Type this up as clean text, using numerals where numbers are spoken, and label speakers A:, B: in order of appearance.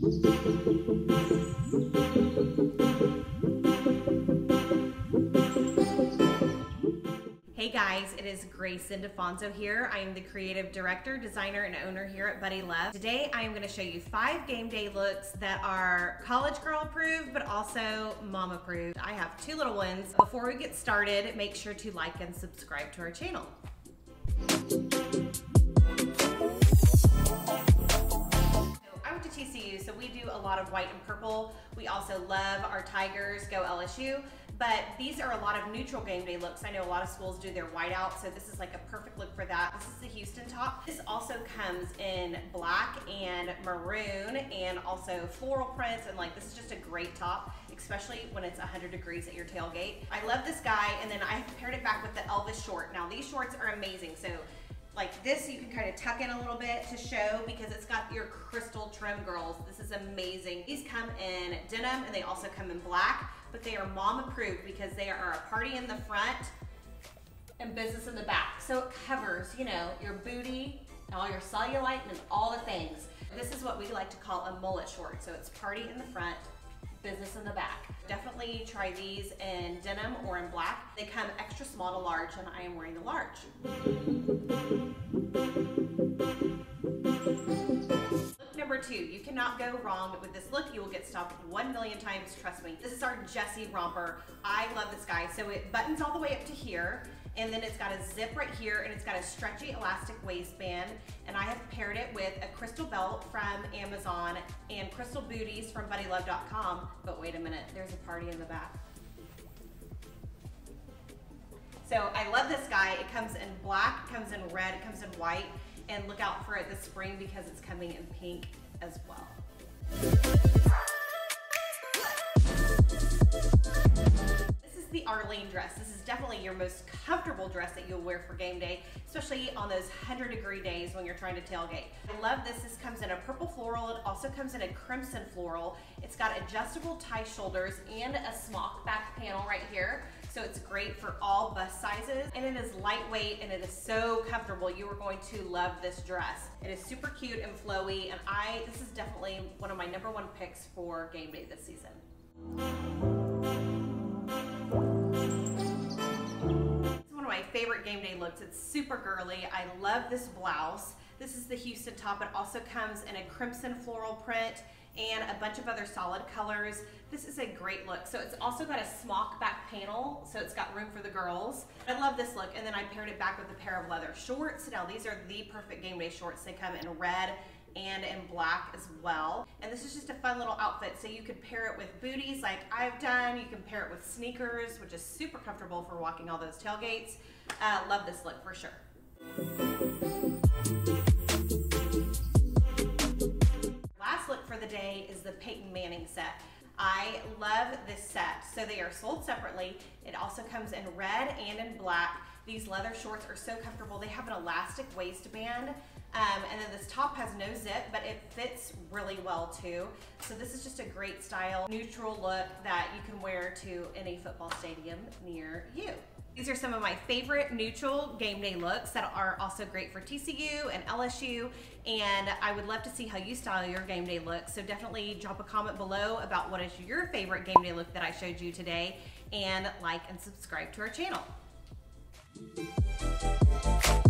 A: Hey guys, it is Grayson Difonzo here. I am the creative director, designer, and owner here at Buddylove. Today I am going to show you 5 game day looks that are college girl approved, but also mom approved. I have 2 little ones. Before we get started, make sure to like and subscribe to our channel. I went to TCU, so we do a lot of white and purple. We also love our Tigers, go LSU. But these are a lot of neutral game day looks. I know a lot of schools do their white out, so this is like a perfect look for that. This is the Houston top. This also comes in black and maroon and also floral prints, and like this is just a great top, especially when it's 100 degrees at your tailgate. I love this guy, and then I paired it back with the Elvis short. Now these shorts are amazing. So like this, you can kind of tuck in a little bit to show because it's got your crystal trim, girls. This is amazing. These come in denim and they also come in black, but they are mom approved because they are a party in the front and business in the back. So it covers, you know, your booty, all your cellulite, and all the things. This is what we like to call a mullet short. So it's party in the front, business in the back. Definitely try these in denim or in black. They come extra small to large, and I am wearing the large. Look number 2, you cannot go wrong with this look. You will get stopped 1 million times, trust me. This is our Jessie romper. I love this guy. So it buttons all the way up to here, and then it's got a zip right here, and it's got a stretchy elastic waistband, and I have paired it with a crystal belt from Amazon and crystal booties from Buddylove.com. But wait a minute, there's a party in the back. So I love this guy. It comes in black, it comes in red, it comes in white, and look out for it this spring because it's coming in pink as well. The Arlene dress. This is definitely your most comfortable dress that you'll wear for game day, especially on those 100-degree days when you're trying to tailgate. I love this. This comes in a purple floral. It also comes in a crimson floral. It's got adjustable tie shoulders and a smock back panel right here. So it's great for all bust sizes, and it is lightweight and it is so comfortable. You are going to love this dress. It is super cute and flowy, and this is definitely one of my #1 picks for game day this season. My favorite game day looks. It's super girly. I love this blouse. This is the Houston top. It also comes in a crimson floral print and a bunch of other solid colors. This is a great look. So it's also got a smock back panel, so it's got room for the girls. I love this look, and then I paired it back with a pair of leather shorts. Now these are the perfect game day shorts. They come in red and in black as well. And this is just a fun little outfit. So you could pair it with booties like I've done. You can pair it with sneakers, which is super comfortable for walking all those tailgates. Love this look for sure. Last look for the day is the Peyton Manning set. I love this set. So they are sold separately. It also comes in red and in black. These leather shorts are so comfortable. They have an elastic waistband. And then this top has no zip, but it fits really well too. So this is just a great style, neutral look that you can wear to any football stadium near you. These are some of my favorite neutral game day looks that are also great for TCU and LSU, and I would love to see how you style your game day look. So definitely drop a comment below about what is your favorite game day look that I showed you today, and like and subscribe to our channel.